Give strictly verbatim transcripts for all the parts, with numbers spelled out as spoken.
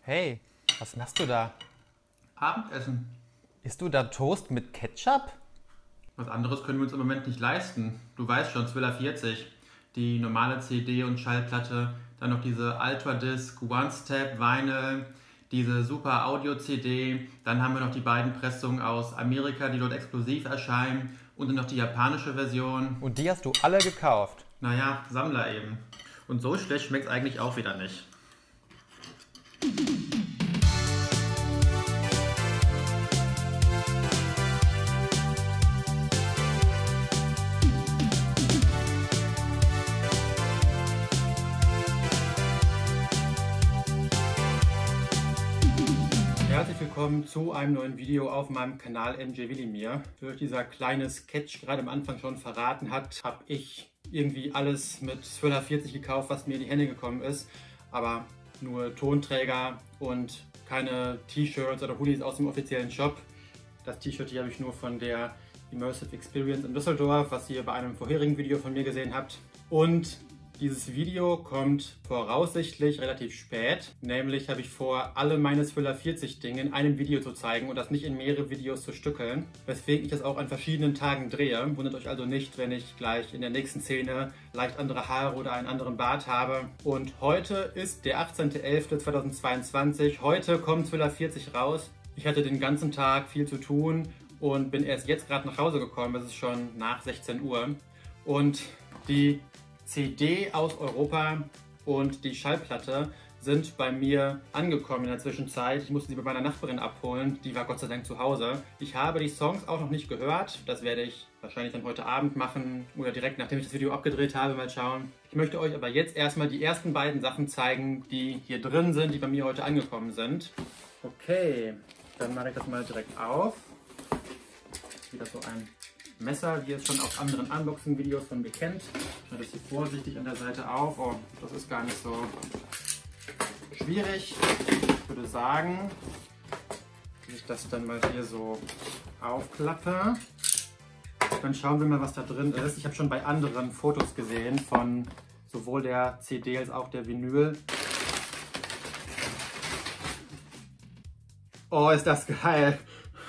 Hey, was machst du da? Abendessen. Isst du da Toast mit Ketchup? Was anderes können wir uns im Moment nicht leisten. Du weißt schon, Zwiller vierzig. Die normale C D und Schallplatte, dann noch diese Ultra Disc, One Step, Vinyl, diese Super Audio C D, dann haben wir noch die beiden Pressungen aus Amerika, die dort exklusiv erscheinen und dann noch die japanische Version. Und die hast du alle gekauft? Naja, Sammler eben. Und so schlecht schmeckt es eigentlich auch wieder nicht. Herzlich willkommen zu einem neuen Video auf meinem Kanal M J Willimir. Wie euch dieser kleine Sketch gerade am Anfang schon verraten hat, habe ich irgendwie alles mit Zwiller vierzig gekauft, was mir in die Hände gekommen ist. Aber nur Tonträger und keine T-Shirts oder Hoodies aus dem offiziellen Shop. Das T-Shirt hier habe ich nur von der Immersive Experience in Düsseldorf, was ihr bei einem vorherigen Video von mir gesehen habt. Und dieses Video kommt voraussichtlich relativ spät, nämlich habe ich vor, alle meine Zwiller vierzig Dinge in einem Video zu zeigen und das nicht in mehrere Videos zu stückeln, weswegen ich das auch an verschiedenen Tagen drehe. Wundert euch also nicht, wenn ich gleich in der nächsten Szene leicht andere Haare oder einen anderen Bart habe. Und heute ist der achtzehnter elfter zweitausendzweiundzwanzig. Heute kommt Zwiller vierzig raus. Ich hatte den ganzen Tag viel zu tun und bin erst jetzt gerade nach Hause gekommen. Es ist schon nach sechzehn Uhr. Und die C D aus Europa und die Schallplatte sind bei mir angekommen in der Zwischenzeit. Ich musste sie bei meiner Nachbarin abholen, die war Gott sei Dank zu Hause. Ich habe die Songs auch noch nicht gehört, das werde ich wahrscheinlich dann heute Abend machen oder direkt nachdem ich das Video abgedreht habe, mal schauen. Ich möchte euch aber jetzt erstmal die ersten beiden Sachen zeigen, die hier drin sind, die bei mir heute angekommen sind. Okay, dann mache ich das mal direkt auf. Wieder so ein Messer, wie ihr es schon aus anderen Unboxing-Videos von mir kennt. Ich mache das hier vorsichtig an der Seite auf. Oh, das ist gar nicht so schwierig. Ich würde sagen, wenn ich das dann mal hier so aufklappe, dann schauen wir mal, was da drin ist. Ich habe schon bei anderen Fotos gesehen von sowohl der C D als auch der Vinyl. Oh, ist das geil!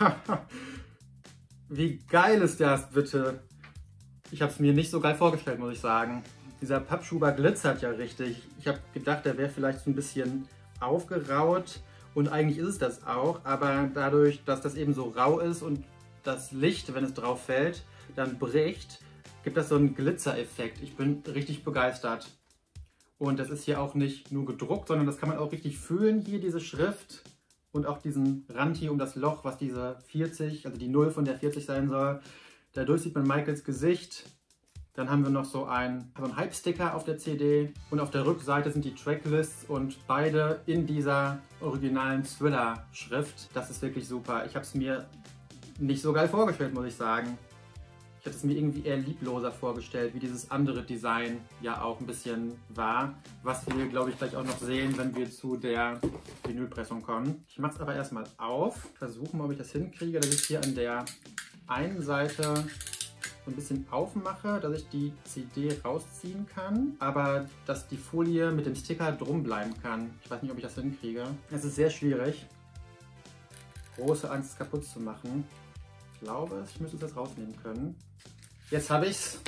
Wie geil ist das bitte? Ich habe es mir nicht so geil vorgestellt, muss ich sagen. Dieser Pappschuber glitzert ja richtig. Ich habe gedacht, der wäre vielleicht so ein bisschen aufgeraut und eigentlich ist es das auch, aber dadurch, dass das eben so rau ist und das Licht, wenn es drauf fällt, dann bricht, gibt das so einen Glitzereffekt. Ich bin richtig begeistert. Und das ist hier auch nicht nur gedruckt, sondern das kann man auch richtig fühlen, hier diese Schrift. Und auch diesen Rand hier um das Loch, was diese vierzig, also die Null von der vierzig sein soll. Dadurch sieht man Michaels Gesicht. Dann haben wir noch so einen, so einen Hype-Sticker auf der C D. Und auf der Rückseite sind die Tracklists und beide in dieser originalen Thriller-Schrift. Das ist wirklich super. Ich habe es mir nicht so geil vorgestellt, muss ich sagen. Ich hätte es mir irgendwie eher liebloser vorgestellt, wie dieses andere Design ja auch ein bisschen war. Was wir, glaube ich, gleich auch noch sehen, wenn wir zu der Vinylpressung kommen. Ich mache es aber erstmal auf. Versuchen, ob ich das hinkriege, dass ich hier an der einen Seite so ein bisschen aufmache, dass ich die C D rausziehen kann, aber dass die Folie mit dem Sticker drum bleiben kann. Ich weiß nicht, ob ich das hinkriege. Es ist sehr schwierig. Große Angst, es kaputt zu machen. Ich glaube, ich müsste es jetzt rausnehmen können. Jetzt habe ich es.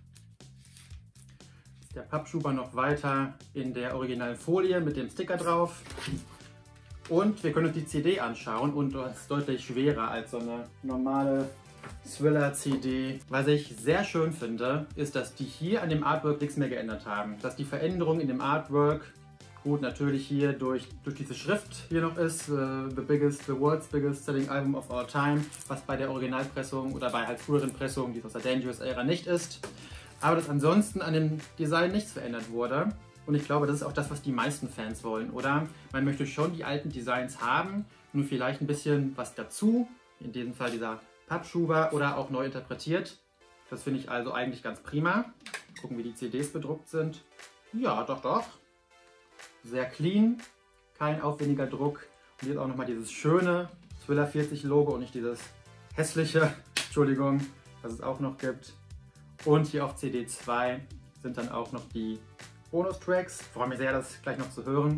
Der Pappschuber noch weiter in der originalen Folie mit dem Sticker drauf. Und wir können uns die C D anschauen und das ist deutlich schwerer als so eine normale Zwiller C D. Was ich sehr schön finde, ist, dass die hier an dem Artwork nichts mehr geändert haben. Dass die Veränderung in dem Artwork gut, natürlich hier durch, durch diese Schrift hier noch ist, uh, the biggest, the world's biggest selling album of all time, was bei der Originalpressung oder bei halt früheren Pressungen, die aus der Dangerous Era nicht ist. Aber dass ansonsten an dem Design nichts verändert wurde. Und ich glaube, das ist auch das, was die meisten Fans wollen, oder? Man möchte schon die alten Designs haben, nur vielleicht ein bisschen was dazu, in diesem Fall dieser Pappschuber oder auch neu interpretiert. Das finde ich also eigentlich ganz prima. Gucken, wie die C Ds bedruckt sind. Ja, doch, doch. Sehr clean, kein aufwendiger Druck und jetzt auch nochmal dieses schöne Zwiller vierzig Logo und nicht dieses hässliche, Entschuldigung, was es auch noch gibt. Und hier auf C D zwei sind dann auch noch die Bonustracks. Ich freue mich sehr, das gleich noch zu hören.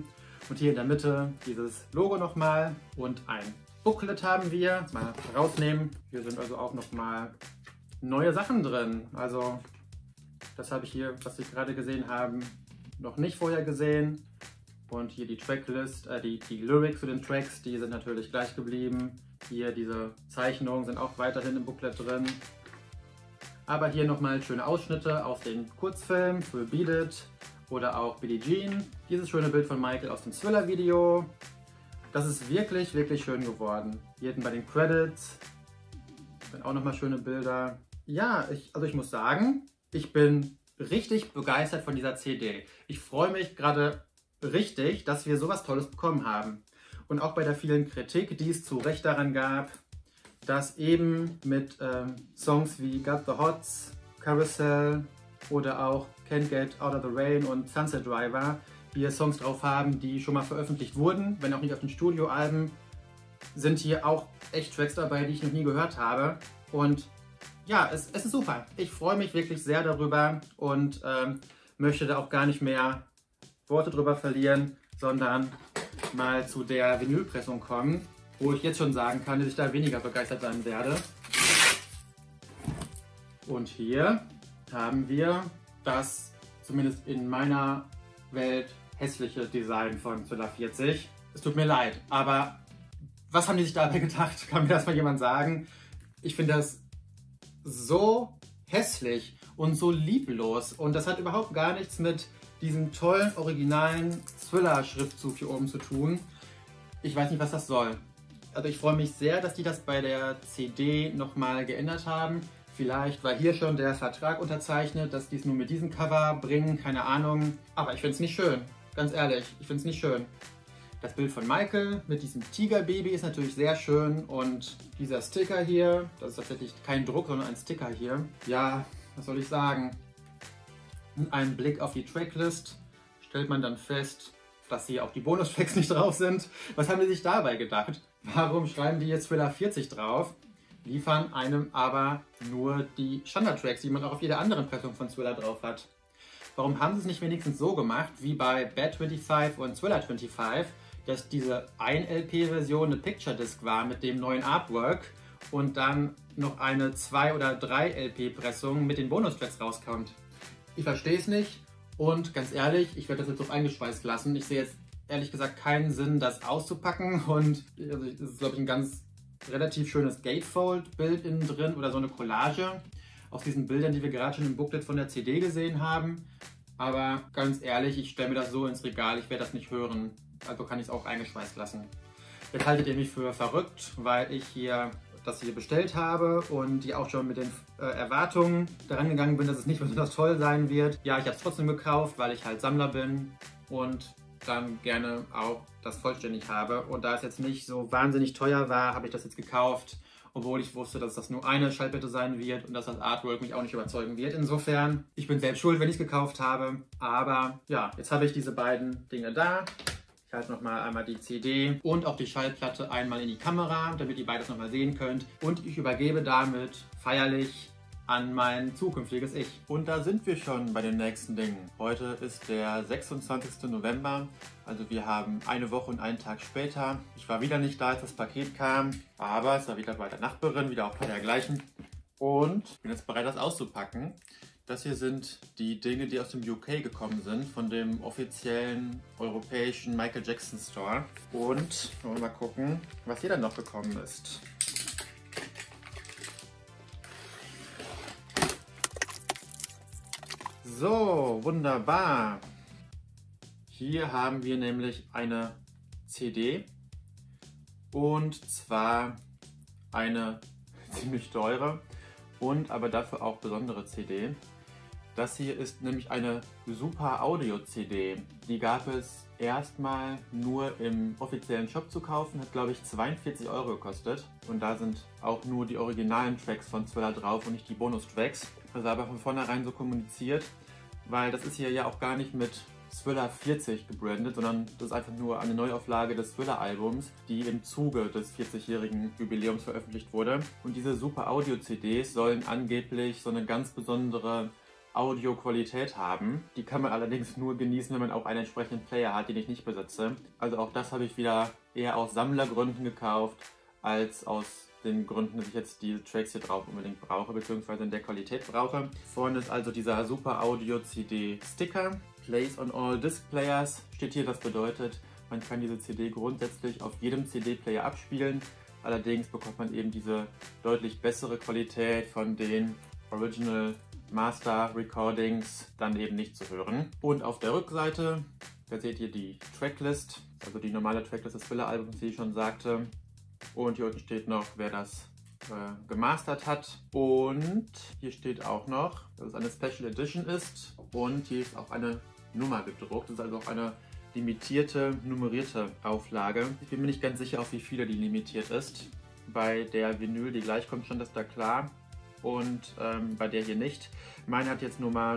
Und hier in der Mitte dieses Logo nochmal und ein Booklet haben wir. Mal rausnehmen. Hier sind also auch nochmal neue Sachen drin. Also das habe ich hier, was Sie gerade gesehen haben, noch nicht vorher gesehen. Und hier die Tracklist, äh, die, die Lyrics zu den Tracks, die sind natürlich gleich geblieben. Hier diese Zeichnungen sind auch weiterhin im Booklet drin. Aber hier nochmal schöne Ausschnitte aus den Kurzfilmen für Beat It oder auch Billie Jean. Dieses schöne Bild von Michael aus dem Thriller-Video. Das ist wirklich, wirklich schön geworden. Hier hinten bei den Credits sind auch nochmal schöne Bilder. Ja, ich, also ich muss sagen, ich bin richtig begeistert von dieser C D. Ich freue mich gerade richtig, dass wir sowas Tolles bekommen haben. Und auch bei der vielen Kritik, die es zu Recht daran gab, dass eben mit ähm, Songs wie Got the Hots, Carousel oder auch Can't Get Out of the Rain und Sunset Driver wir Songs drauf haben, die schon mal veröffentlicht wurden, wenn auch nicht auf den Studioalben, sind hier auch echt Tracks dabei, die ich noch nie gehört habe. Und ja, es, es ist super. Ich freue mich wirklich sehr darüber und ähm, möchte da auch gar nicht mehr Worte drüber verlieren, sondern mal zu der Vinylpressung kommen, wo ich jetzt schon sagen kann, dass ich da weniger begeistert sein werde. Und hier haben wir das, zumindest in meiner Welt, hässliche Design von Thriller vierzig. Es tut mir leid, aber was haben die sich dabei gedacht? Kann mir das mal jemand sagen? Ich finde das so hässlich und so lieblos und das hat überhaupt gar nichts mit diesem tollen, originalen Thriller-Schriftzug hier oben zu tun. Ich weiß nicht, was das soll. Also ich freue mich sehr, dass die das bei der C D nochmal geändert haben. Vielleicht war hier schon der Vertrag unterzeichnet, dass die es nur mit diesem Cover bringen, keine Ahnung. Aber ich finde es nicht schön, ganz ehrlich, ich finde es nicht schön. Das Bild von Michael mit diesem Tigerbaby ist natürlich sehr schön und dieser Sticker hier, das ist tatsächlich kein Druck, sondern ein Sticker hier. Ja, was soll ich sagen? Ein Blick auf die Tracklist stellt man dann fest, dass hier auch die Bonustracks nicht drauf sind. Was haben die sich dabei gedacht? Warum schreiben die jetzt Thriller vierzig drauf, liefern einem aber nur die Standard-Tracks, die man auch auf jeder anderen Pressung von Thriller drauf hat? Warum haben sie es nicht wenigstens so gemacht, wie bei Bad fünfundzwanzig und Thriller fünfundzwanzig, dass diese ein L P-Version eine Picture Disc war mit dem neuen Artwork und dann noch eine zwei oder drei L P-Pressung mit den Bonustracks rauskommt? Ich verstehe es nicht und ganz ehrlich, ich werde das jetzt auf eingeschweißt lassen. Ich sehe jetzt ehrlich gesagt keinen Sinn, das auszupacken und also das ist, glaube ich, ein ganz relativ schönes Gatefold-Bild innen drin oder so eine Collage aus diesen Bildern, die wir gerade schon im Booklet von der C D gesehen haben. Aber ganz ehrlich, ich stelle mir das so ins Regal, ich werde das nicht hören, also kann ich es auch eingeschweißt lassen. Jetzt haltet ihr mich für verrückt, weil ich hier das hier bestellt habe und die auch schon mit den äh, Erwartungen daran gegangen bin, dass es nicht besonders toll sein wird. Ja, ich habe es trotzdem gekauft, weil ich halt Sammler bin und dann gerne auch das vollständig habe. Und da es jetzt nicht so wahnsinnig teuer war, habe ich das jetzt gekauft, obwohl ich wusste, dass das nur eine Schallplatte sein wird und dass das Artwork mich auch nicht überzeugen wird. Insofern, ich bin selbst schuld, wenn ich es gekauft habe. Aber ja, jetzt habe ich diese beiden Dinge da. Ich halte nochmal einmal die C D und auch die Schallplatte einmal in die Kamera, damit ihr beides nochmal sehen könnt. Und ich übergebe damit feierlich an mein zukünftiges Ich. Und da sind wir schon bei den nächsten Dingen. Heute ist der sechsundzwanzigste November, also wir haben eine Woche und einen Tag später. Ich war wieder nicht da, als das Paket kam, aber es war wieder bei der Nachbarin, wieder auch bei der gleichen. Und bin jetzt bereit, das auszupacken. Das hier sind die Dinge, die aus dem U K gekommen sind, von dem offiziellen europäischen Michael Jackson Store. Und wollen wir mal gucken, was hier dann noch gekommen ist. So, wunderbar. Hier haben wir nämlich eine C D und zwar eine ziemlich teure und aber dafür auch besondere C D. Das hier ist nämlich eine Super Audio C D. Die gab es erstmal nur im offiziellen Shop zu kaufen, hat glaube ich zweiundvierzig Euro gekostet. Und da sind auch nur die originalen Tracks von Thriller drauf und nicht die Bonustracks. Das ist aber von vornherein so kommuniziert, weil das ist hier ja auch gar nicht mit Thriller vierzig gebrandet, sondern das ist einfach nur eine Neuauflage des Thriller-Albums, die im Zuge des vierzigjährigen Jubiläums veröffentlicht wurde. Und diese Super Audio C Ds sollen angeblich so eine ganz besondere Audioqualität haben. Die kann man allerdings nur genießen, wenn man auch einen entsprechenden Player hat, den ich nicht besitze. Also auch das habe ich wieder eher aus Sammlergründen gekauft, als aus den Gründen, dass ich jetzt diese Tracks hier drauf unbedingt brauche, beziehungsweise in der Qualität brauche. Vorne ist also dieser Super Audio C D Sticker. Plays on all Disc Players steht hier, das bedeutet, man kann diese C D grundsätzlich auf jedem C D-Player abspielen. Allerdings bekommt man eben diese deutlich bessere Qualität von den Original Master Recordings dann eben nicht zu hören. Und auf der Rückseite, da seht ihr die Tracklist, also die normale Tracklist des Thriller-Albums, wie ich schon sagte. Und hier unten steht noch, wer das äh, gemastert hat. Und hier steht auch noch, dass es eine Special Edition ist. Und hier ist auch eine Nummer gedruckt. Das ist also auch eine limitierte, nummerierte Auflage. Ich bin mir nicht ganz sicher, auf wie viele die limitiert ist. Bei der Vinyl, die gleich kommt, stand das da klar. Und ähm, bei der hier nicht. Meine hat jetzt Nummer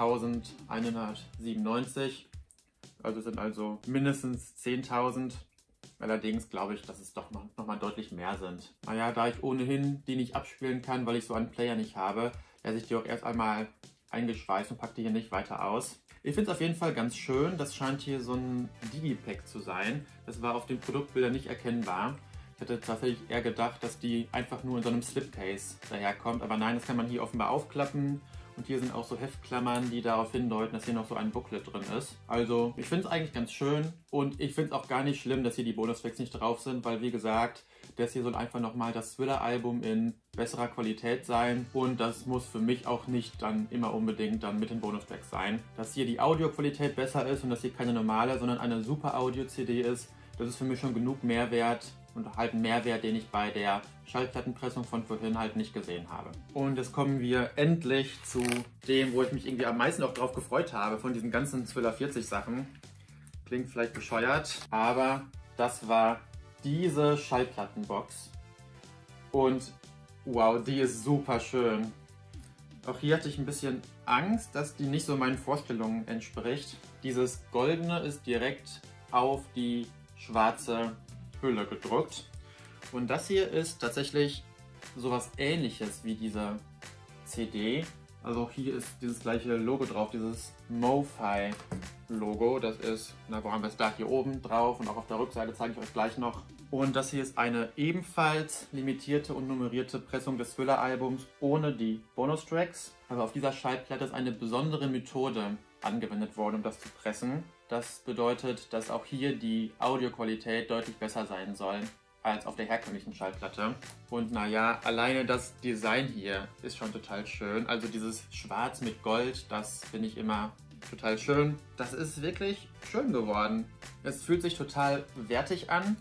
neuntausendeinhundertsiebenundneunzig. Also sind also mindestens zehntausend. Allerdings glaube ich, dass es doch noch, noch mal deutlich mehr sind. Naja, da ich ohnehin die nicht abspielen kann, weil ich so einen Player nicht habe, lasse ich die auch erst einmal eingeschweißt und packe die hier nicht weiter aus. Ich finde es auf jeden Fall ganz schön. Das scheint hier so ein Digipack zu sein. Das war auf den Produktbildern nicht erkennbar. Ich hätte tatsächlich eher gedacht, dass die einfach nur in so einem Slipcase daherkommt. Aber nein, das kann man hier offenbar aufklappen. Und hier sind auch so Heftklammern, die darauf hindeuten, dass hier noch so ein Booklet drin ist. Also ich finde es eigentlich ganz schön. Und ich finde es auch gar nicht schlimm, dass hier die Bonustracks nicht drauf sind. Weil wie gesagt, das hier soll einfach nochmal das Thriller-Album in besserer Qualität sein. Und das muss für mich auch nicht dann immer unbedingt dann mit den Bonustracks sein. Dass hier die Audioqualität besser ist und dass hier keine normale, sondern eine super Audio-C D ist, das ist für mich schon genug Mehrwert. Und halt ein Mehrwert, den ich bei der Schallplattenpressung von vorhin halt nicht gesehen habe. Und jetzt kommen wir endlich zu dem, wo ich mich irgendwie am meisten auch drauf gefreut habe, von diesen ganzen Thriller vierzig Sachen. Klingt vielleicht bescheuert, aber das war diese Schallplattenbox. Und wow, die ist super schön. Auch hier hatte ich ein bisschen Angst, dass die nicht so meinen Vorstellungen entspricht. Dieses Goldene ist direkt auf die schwarze Hülle gedruckt. Und das hier ist tatsächlich sowas Ähnliches wie diese C D. Also auch hier ist dieses gleiche Logo drauf, dieses MoFi Logo. Das ist, na, wo haben wir es da? Hier oben drauf und auch auf der Rückseite zeige ich euch gleich noch. Und das hier ist eine ebenfalls limitierte und nummerierte Pressung des Thriller-Albums ohne die Bonustracks. Aber auf dieser Schallplatte ist eine besondere Methode angewendet worden, um das zu pressen. Das bedeutet, dass auch hier die Audioqualität deutlich besser sein soll als auf der herkömmlichen Schallplatte. Und naja, alleine das Design hier ist schon total schön. Also dieses Schwarz mit Gold, das finde ich immer total schön. Das ist wirklich schön geworden. Es fühlt sich total wertig an.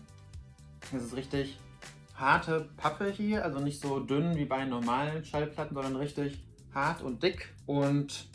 Es ist richtig harte Pappe hier, also nicht so dünn wie bei normalen Schallplatten, sondern richtig hart und dick. Und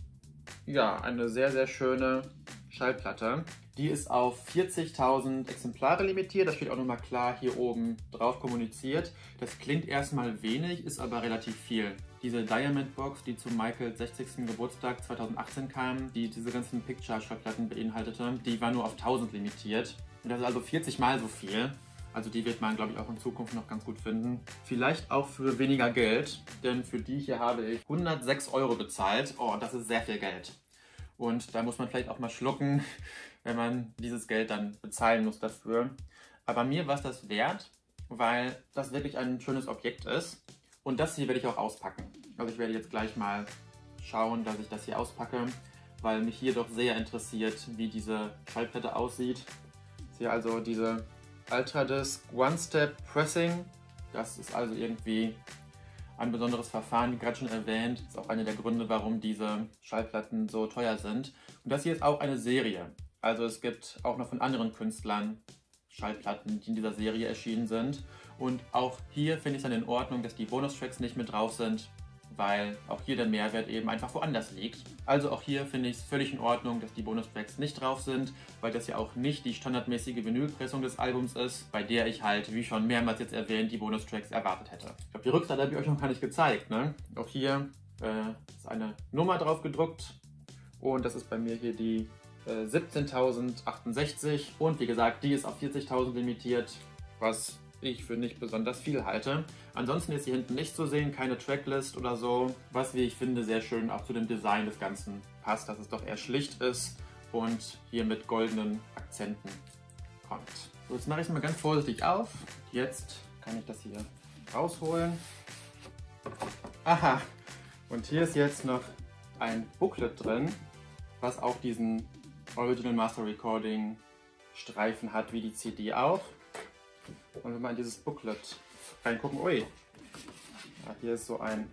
ja, eine sehr, sehr schöne Schallplatte. Die ist auf vierzigtausend Exemplare limitiert. Das steht auch nochmal klar hier oben drauf kommuniziert. Das klingt erstmal wenig, ist aber relativ viel. Diese Diamond Box, die zu Michaels sechzigsten Geburtstag zweitausendachtzehn kam, die diese ganzen Picture-Schallplatten beinhaltete, die war nur auf tausend limitiert. Und das ist also vierzig mal so viel. Also die wird man, glaube ich, auch in Zukunft noch ganz gut finden. Vielleicht auch für weniger Geld, denn für die hier habe ich hundertsechs Euro bezahlt. Oh, das ist sehr viel Geld. Und da muss man vielleicht auch mal schlucken, wenn man dieses Geld dann bezahlen muss dafür. Aber mir war es das wert, weil das wirklich ein schönes Objekt ist. Und das hier werde ich auch auspacken. Also ich werde jetzt gleich mal schauen, dass ich das hier auspacke, weil mich hier doch sehr interessiert, wie diese Schallplatte aussieht. Hier also diese Ultradisc One-Step Pressing. Das ist also irgendwie ein besonderes Verfahren, wie gerade schon erwähnt. Das ist auch einer der Gründe, warum diese Schallplatten so teuer sind. Und das hier ist auch eine Serie. Also es gibt auch noch von anderen Künstlern Schallplatten, die in dieser Serie erschienen sind. Und auch hier finde ich es dann in Ordnung, dass die Bonustracks nicht mit drauf sind, weil auch hier der Mehrwert eben einfach woanders liegt. Also auch hier finde ich es völlig in Ordnung, dass die Bonustracks nicht drauf sind, weil das ja auch nicht die standardmäßige Vinylpressung des Albums ist, bei der ich halt, wie schon mehrmals jetzt erwähnt, die Bonustracks erwartet hätte. Ich glaube, die Rückseite habe ich euch noch gar nicht gezeigt, ne? Auch hier äh, ist eine Nummer drauf gedruckt und das ist bei mir hier die äh, siebzehntausendachtundsechzig und wie gesagt, die ist auf vierzigtausend limitiert, was ich für nicht besonders viel halte. Ansonsten ist hier hinten nicht zu sehen, keine Tracklist oder so, was, wie ich finde, sehr schön auch zu dem Design des Ganzen passt, dass es doch eher schlicht ist und hier mit goldenen Akzenten kommt. So, jetzt mache ich es mal ganz vorsichtig auf. Jetzt kann ich das hier rausholen. Aha, und hier ist jetzt noch ein Booklet drin, was auch diesen Original Master Recording Streifen hat, wie die C D auch. Und wenn wir in dieses Booklet reingucken, ui, ja, hier ist so ein,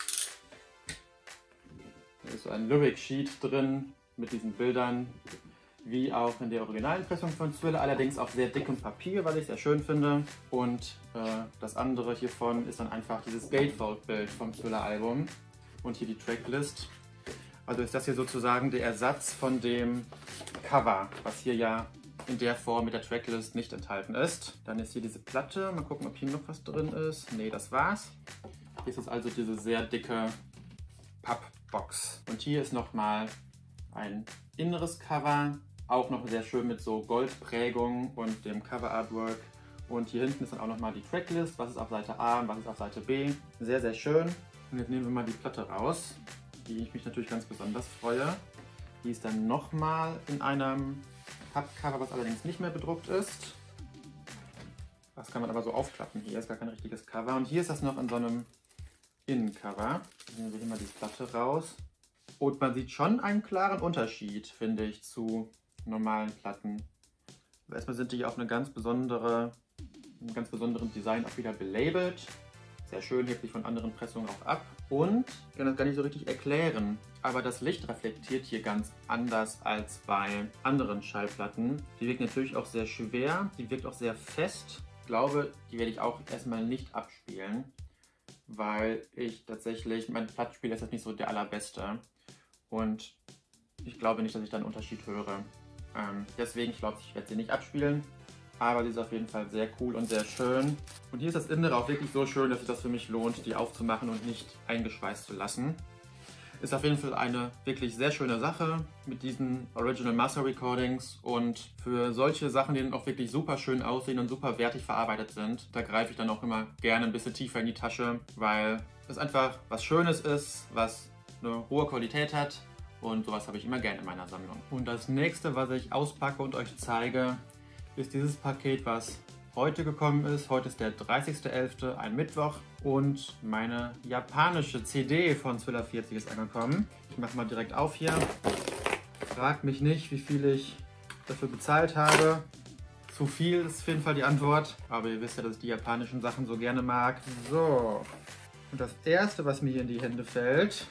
hier ist so ein Lyric Sheet drin mit diesen Bildern, wie auch in der Originalpressung von Thriller, allerdings auf sehr dickem Papier, was ich sehr schön finde. Und äh, das andere hiervon ist dann einfach dieses Gatefold-Bild vom Thriller-Album und hier die Tracklist. Also ist das hier sozusagen der Ersatz von dem Cover, was hier ja in der Form mit der Tracklist nicht enthalten ist. Dann ist hier diese Platte, mal gucken, ob hier noch was drin ist. Ne, das war's. Hier ist es also diese sehr dicke Pappbox. Und hier ist nochmal ein inneres Cover, auch noch sehr schön mit so Goldprägung und dem Cover-Artwork. Und hier hinten ist dann auch nochmal die Tracklist, was ist auf Seite A und was ist auf Seite B. Sehr, sehr schön. Und jetzt nehmen wir mal die Platte raus, die ich mich natürlich ganz besonders freue. Die ist dann nochmal in einem Pappcover, was allerdings nicht mehr bedruckt ist. Das kann man aber so aufklappen. Hier ist gar kein richtiges Cover. Und hier ist das noch in so einem Innencover. Nehmen wir hier mal die Platte raus. Und man sieht schon einen klaren Unterschied, finde ich, zu normalen Platten. Also erstmal sind die hier auf eine ganz besondere, einen ganz besonderen Design auch wieder belabelt. Sehr schön, hebt sich von anderen Pressungen auch ab. Und ich kann das gar nicht so richtig erklären, aber das Licht reflektiert hier ganz anders als bei anderen Schallplatten. Die wirkt natürlich auch sehr schwer, die wirkt auch sehr fest. Ich glaube, die werde ich auch erstmal nicht abspielen, weil ich tatsächlich, mein Plattenspieler ist jetzt nicht so der allerbeste. Und ich glaube nicht, dass ich da einen Unterschied höre. Ähm, deswegen, ich glaube, ich werde sie nicht abspielen. Aber sie ist auf jeden Fall sehr cool und sehr schön. Und hier ist das Innere auch wirklich so schön, dass sich das für mich lohnt, die aufzumachen und nicht eingeschweißt zu lassen. Ist auf jeden Fall eine wirklich sehr schöne Sache mit diesen Original Master Recordings. Und für solche Sachen, die dann auch wirklich super schön aussehen und super wertig verarbeitet sind, da greife ich dann auch immer gerne ein bisschen tiefer in die Tasche, weil es einfach was Schönes ist, was eine hohe Qualität hat. Und sowas habe ich immer gerne in meiner Sammlung. Und das nächste, was ich auspacke und euch zeige, ist dieses Paket, was heute gekommen ist. Heute ist der dreißigste elfte, ein Mittwoch. Und meine japanische C D von Thriller vierzig ist angekommen. Ich mache mal direkt auf hier. Fragt mich nicht, wie viel ich dafür bezahlt habe. Zu viel ist auf jeden Fall die Antwort. Aber ihr wisst ja, dass ich die japanischen Sachen so gerne mag. So. Und das erste, was mir hier in die Hände fällt,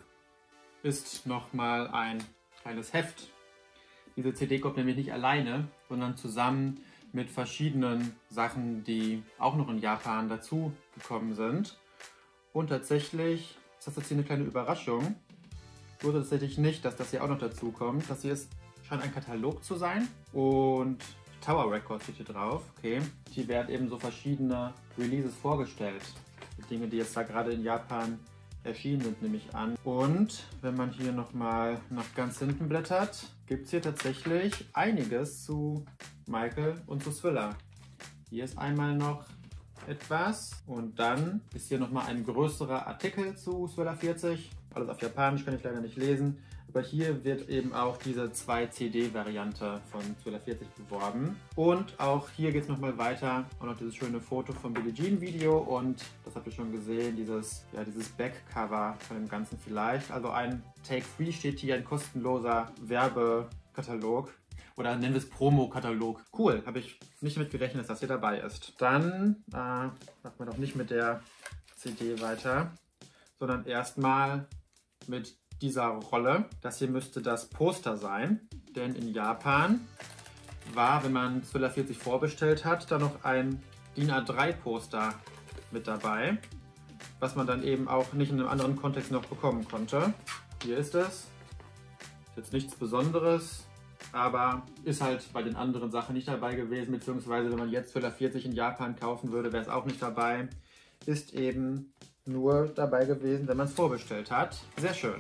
ist nochmal ein kleines Heft. Diese C D kommt nämlich nicht alleine, sondern zusammen mit verschiedenen Sachen, die auch noch in Japan dazu gekommen sind. Und tatsächlich ist das jetzt hier eine kleine Überraschung. Ich wusste tatsächlich nicht, dass das hier auch noch dazu kommt. Das hier ist, scheint ein Katalog zu sein. Und Tower Records steht hier drauf. Okay. Hier werden eben so verschiedene Releases vorgestellt. Die Dinge, die jetzt da gerade in Japan erschienen sind, nehme ich an. Und wenn man hier nochmal nach ganz hinten blättert, gibt es hier tatsächlich einiges zu Michael und zu Thriller. Hier ist einmal noch etwas und dann ist hier nochmal ein größerer Artikel zu Thriller vierzig. Alles auf Japanisch, kann ich leider nicht lesen. Aber hier wird eben auch diese zwei C D-Variante von Thriller vierzig beworben. Und auch hier geht es nochmal weiter. Und noch dieses schöne Foto vom Billie Jean Video. Und das habt ihr schon gesehen, dieses, ja, dieses Backcover von dem Ganzen vielleicht. Also ein Take-Free steht hier, ein kostenloser Werbekatalog. Oder nennen wir es Promo-Katalog. Cool, habe ich nicht damit gerechnet, dass das hier dabei ist. Dann äh, machen wir doch nicht mit der C D weiter, sondern erstmal mit dieser Rolle. Das hier müsste das Poster sein, denn in Japan war, wenn man Thriller vierzig vorbestellt hat, da noch ein DIN A drei Poster mit dabei, was man dann eben auch nicht in einem anderen Kontext noch bekommen konnte. Hier ist es. Ist jetzt nichts Besonderes, aber ist halt bei den anderen Sachen nicht dabei gewesen, beziehungsweise wenn man jetzt Thriller vierzig in Japan kaufen würde, wäre es auch nicht dabei. Ist eben nur dabei gewesen, wenn man es vorbestellt hat. Sehr schön.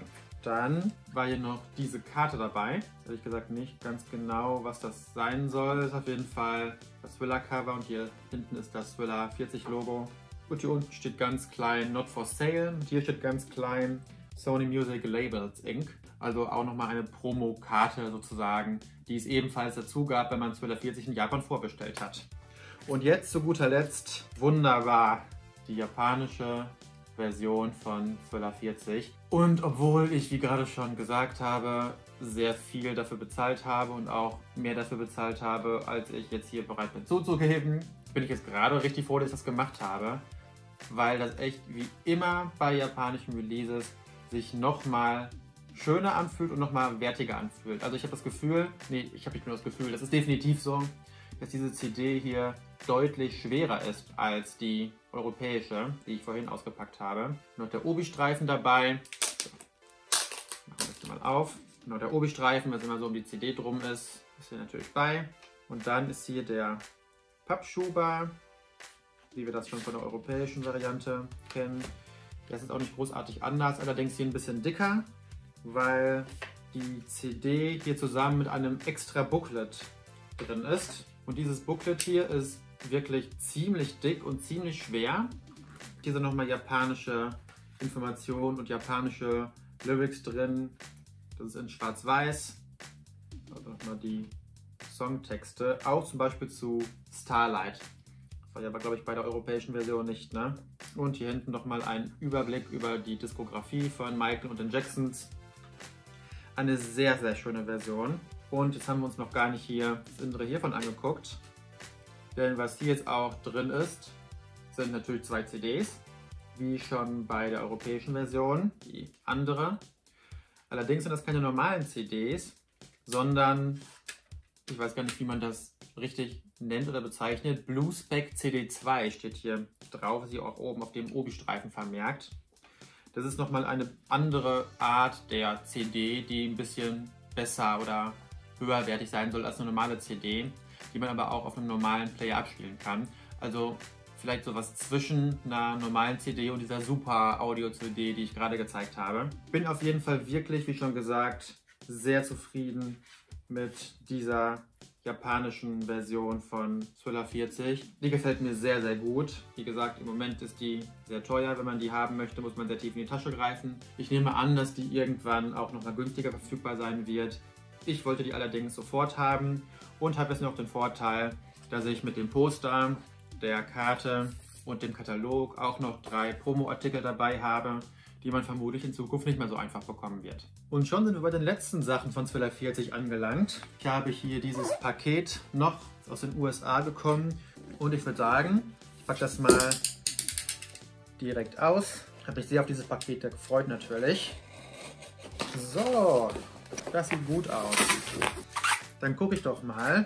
Dann war hier noch diese Karte dabei. Ehrlich gesagt nicht ganz genau, was das sein soll. Das ist auf jeden Fall das Thriller-Cover und hier hinten ist das Thriller vierzig Logo. Und hier unten steht ganz klein Not for Sale. Und hier steht ganz klein Sony Music Labels Incorporated. Also auch nochmal eine Promo-Karte sozusagen, die es ebenfalls dazu gab, wenn man Thriller vierzig in Japan vorbestellt hat. Und jetzt zu guter Letzt, wunderbar, die japanische Version von Thriller vierzig. Und obwohl ich, wie gerade schon gesagt habe, sehr viel dafür bezahlt habe und auch mehr dafür bezahlt habe, als ich jetzt hier bereit bin zuzugeben, bin ich jetzt gerade richtig froh, dass ich das gemacht habe, weil das echt wie immer bei japanischen Releases sich nochmal schöner anfühlt und nochmal wertiger anfühlt. Also ich habe das Gefühl, nee, ich habe nicht nur das Gefühl, das ist definitiv so, dass diese C D hier deutlich schwerer ist als die europäische, die ich vorhin ausgepackt habe. Noch der Obi-Streifen dabei. Machen wir das mal auf. Noch der Obi-Streifen, was immer so um die C D drum ist, ist hier natürlich bei. Und dann ist hier der Pappschuber, wie wir das schon von der europäischen Variante kennen. Das ist auch nicht großartig anders, allerdings hier ein bisschen dicker, weil die C D hier zusammen mit einem extra Booklet drin ist. Und dieses Booklet hier ist wirklich ziemlich dick und ziemlich schwer. Hier sind nochmal japanische Informationen und japanische Lyrics drin. Das ist in schwarz-weiß. Also nochmal die Songtexte. Auch zum Beispiel zu Starlight. Das war ja aber, glaube ich, bei der europäischen Version nicht, ne? Und hier hinten nochmal ein Überblick über die Diskografie von Michael und den Jacksons. Eine sehr, sehr schöne Version. Und jetzt haben wir uns noch gar nicht hier das Innere hiervon angeguckt. Denn was hier jetzt auch drin ist, sind natürlich zwei C Ds, wie schon bei der europäischen Version, die andere. Allerdings sind das keine normalen C Ds, sondern, ich weiß gar nicht, wie man das richtig nennt oder bezeichnet, Bluespec C D zwei steht hier drauf, ist hier auch oben auf dem Obi-Streifen vermerkt. Das ist nochmal eine andere Art der C D, die ein bisschen besser oder höherwertig sein soll als eine normale C D, die man aber auch auf einem normalen Player abspielen kann. Also vielleicht sowas zwischen einer normalen C D und dieser super Audio-C D, die ich gerade gezeigt habe. Bin auf jeden Fall wirklich, wie schon gesagt, sehr zufrieden mit dieser japanischen Version von Thriller vierzig. Die gefällt mir sehr, sehr gut. Wie gesagt, im Moment ist die sehr teuer. Wenn man die haben möchte, muss man sehr tief in die Tasche greifen. Ich nehme an, dass die irgendwann auch noch mal günstiger verfügbar sein wird. Ich wollte die allerdings sofort haben und habe jetzt noch den Vorteil, dass ich mit dem Poster, der Karte und dem Katalog auch noch drei Promo-Artikel dabei habe, die man vermutlich in Zukunft nicht mehr so einfach bekommen wird. Und schon sind wir bei den letzten Sachen von Thriller vierzig angelangt. Ich habe hier dieses Paket noch aus den U S A bekommen und ich würde sagen, ich packe das mal direkt aus. Ich habe mich sehr auf dieses Paket gefreut natürlich. So, das sieht gut aus. Dann gucke ich doch mal.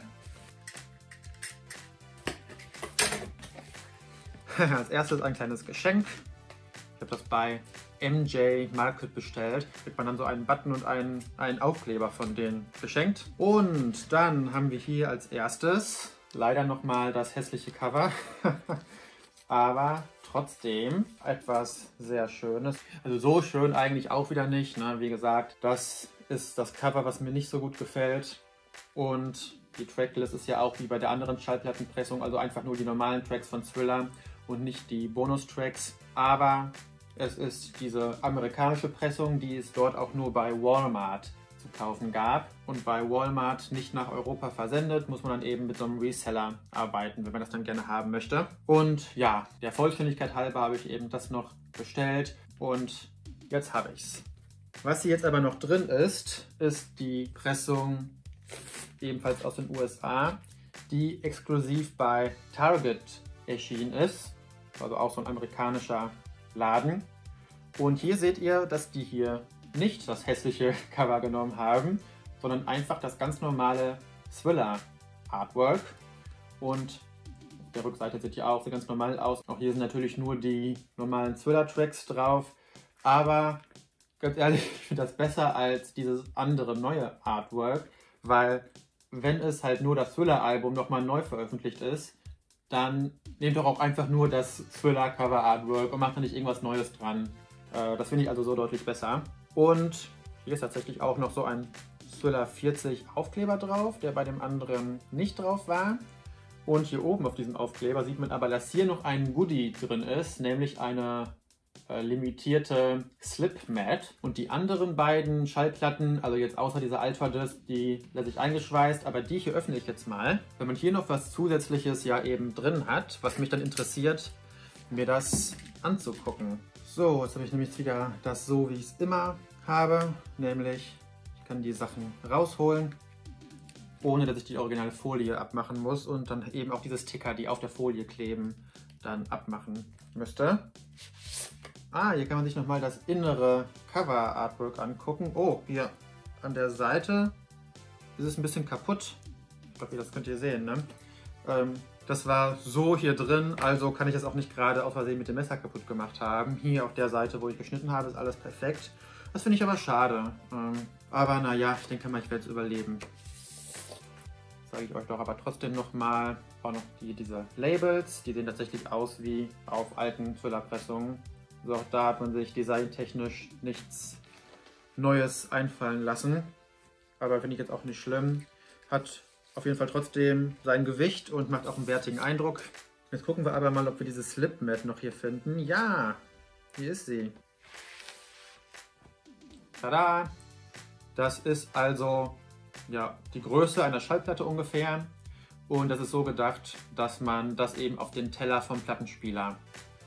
Als erstes ein kleines Geschenk. Ich habe das bei M J Market bestellt. Kriegt man dann so einen Button und einen, einen Aufkleber von denen geschenkt. Und dann haben wir hier als erstes leider nochmal das hässliche Cover. Aber trotzdem etwas sehr Schönes. Also so schön eigentlich auch wieder nicht, ne? Wie gesagt, das ist das Cover, was mir nicht so gut gefällt. Und die Tracklist ist ja auch wie bei der anderen Schallplattenpressung, also einfach nur die normalen Tracks von Thriller und nicht die Bonustracks. Aber es ist diese amerikanische Pressung, die es dort auch nur bei Walmart zu kaufen gab. Und bei Walmart nicht nach Europa versendet, muss man dann eben mit so einem Reseller arbeiten, wenn man das dann gerne haben möchte. Und ja, der Vollständigkeit halber habe ich eben das noch bestellt und jetzt habe ich es. Was hier jetzt aber noch drin ist, ist die Pressung ebenfalls aus den U S A, die exklusiv bei Target erschienen ist, also auch so ein amerikanischer Laden. Und hier seht ihr, dass die hier nicht das hässliche Cover genommen haben, sondern einfach das ganz normale Thriller Artwork. Und auf der Rückseite sieht ja auch so ganz normal aus. Auch hier sind natürlich nur die normalen Thriller Tracks drauf, aber ganz ehrlich, ich finde das besser als dieses andere neue Artwork, weil wenn es halt nur das Thriller-Album nochmal neu veröffentlicht ist, dann nehmt doch auch einfach nur das Thriller-Cover-Artwork und macht da nicht irgendwas Neues dran. Äh, das finde ich also so deutlich besser. Und Hier ist tatsächlich auch noch so ein Thriller vierzig Aufkleber drauf, der bei dem anderen nicht drauf war. Und hier oben auf diesem Aufkleber sieht man aber, dass hier noch ein Goodie drin ist, nämlich eine äh, limitierte Slip-Mat. Und die anderen beiden Schallplatten, also jetzt außer dieser Ultra-Disc, die lasse ich eingeschweißt, aber die hier öffne ich jetzt mal. Wenn man hier noch was Zusätzliches ja eben drin hat, was mich dann interessiert, mir das anzugucken. So, jetzt habe ich nämlich wieder das so, wie ich es immer habe, nämlich ich kann die Sachen rausholen, ohne dass ich die originale Folie abmachen muss und dann eben auch diese Sticker, die auf der Folie kleben, dann abmachen müsste. Ah, hier kann man sich nochmal das innere Cover-Artwork angucken. Oh, hier an der Seite ist es ein bisschen kaputt. Ich glaube, das könnt ihr sehen, ne? Ähm, das war so hier drin, also kann ich das auch nicht gerade aus Versehen mit dem Messer kaputt gemacht haben. Hier auf der Seite, wo ich geschnitten habe, ist alles perfekt. Das finde ich aber schade. Ähm, aber naja, ich denke mal, ich werde es überleben. Zeige ich euch doch aber trotzdem nochmal auch noch die, diese Labels. Die sehen tatsächlich aus wie auf alten Thriller-Pressungen. Also auch da hat man sich designtechnisch nichts Neues einfallen lassen. Aber finde ich jetzt auch nicht schlimm. Hat auf jeden Fall trotzdem sein Gewicht und macht auch einen wertigen Eindruck. Jetzt gucken wir aber mal, ob wir diese Slip-Mat noch hier finden. Ja, hier ist sie. Tada! Das ist also ja, die Größe einer Schallplatte ungefähr. Und das ist so gedacht, dass man das eben auf den Teller vom Plattenspieler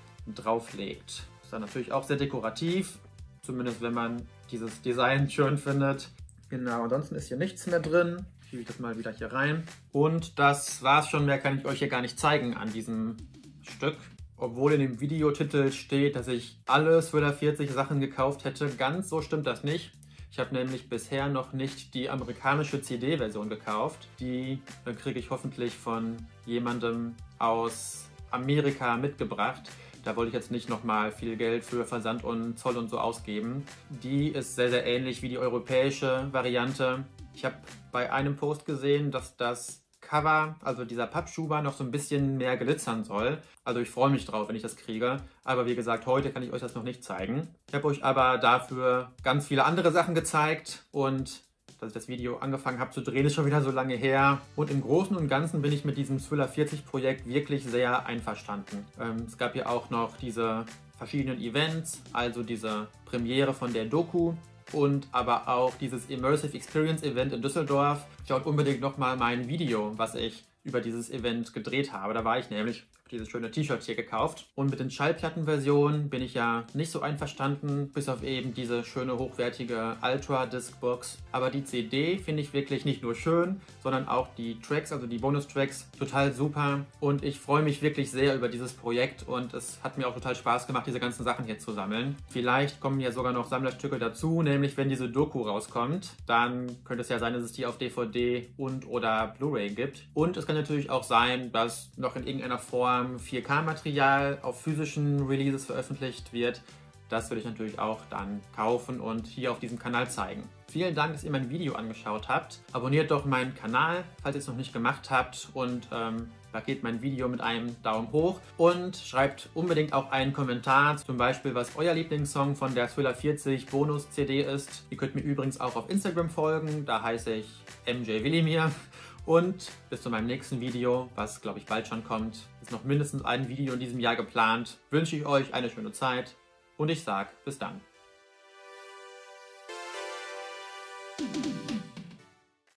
drauflegt. Ist dann natürlich auch sehr dekorativ, zumindest wenn man dieses Design schön findet. Genau, ansonsten ist hier nichts mehr drin. Schiebe ich das mal wieder hier rein. Und das war's schon, mehr kann ich euch hier gar nicht zeigen an diesem Stück. Obwohl in dem Videotitel steht, dass ich alle Thriller vierzig Sachen gekauft hätte. Ganz so stimmt das nicht. Ich habe nämlich bisher noch nicht die amerikanische C D-Version gekauft. Die äh, kriege ich hoffentlich von jemandem aus Amerika mitgebracht. Da wollte ich jetzt nicht nochmal viel Geld für Versand und Zoll und so ausgeben. Die ist sehr, sehr ähnlich wie die europäische Variante. Ich habe bei einem Post gesehen, dass das Cover, also dieser Pappschuber, noch so ein bisschen mehr glitzern soll. Also ich freue mich drauf, wenn ich das kriege. Aber wie gesagt, heute kann ich euch das noch nicht zeigen. Ich habe euch aber dafür ganz viele andere Sachen gezeigt und dass ich das Video angefangen habe zu drehen, ist schon wieder so lange her. Und im Großen und Ganzen bin ich mit diesem Thriller vierzig Projekt wirklich sehr einverstanden. Ähm, es gab ja auch noch diese verschiedenen Events, also diese Premiere von der Doku und aber auch dieses Immersive Experience Event in Düsseldorf. Schaut unbedingt nochmal mein Video, was ich über dieses Event gedreht habe. Da war ich nämlich, dieses schöne T-Shirt hier gekauft. Und mit den Schallplattenversionen bin ich ja nicht so einverstanden, bis auf eben diese schöne hochwertige Ultra-Disc-Box. Aber die C D finde ich wirklich nicht nur schön, sondern auch die Tracks, also die Bonus-Tracks, total super. Und ich freue mich wirklich sehr über dieses Projekt und es hat mir auch total Spaß gemacht, diese ganzen Sachen hier zu sammeln. Vielleicht kommen ja sogar noch Sammlerstücke dazu, nämlich wenn diese Doku rauskommt, dann könnte es ja sein, dass es die auf D V D und oder Blu-ray gibt. Und es kann natürlich auch sein, dass noch in irgendeiner Form vier K Material auf physischen Releases veröffentlicht wird. Das würde ich natürlich auch dann kaufen und hier auf diesem Kanal zeigen. Vielen Dank, dass ihr mein Video angeschaut habt. Abonniert doch meinen Kanal, falls ihr es noch nicht gemacht habt und ähm, markiert mein Video mit einem Daumen hoch und schreibt unbedingt auch einen Kommentar, zum Beispiel was euer Lieblingssong von der Thriller vierzig Bonus C D ist. Ihr könnt mir übrigens auch auf Instagram folgen, da heiße ich M J Willimir. Und bis zu meinem nächsten Video, was glaube ich bald schon kommt, ist noch mindestens ein Video in diesem Jahr geplant, wünsche ich euch eine schöne Zeit und ich sage bis dann.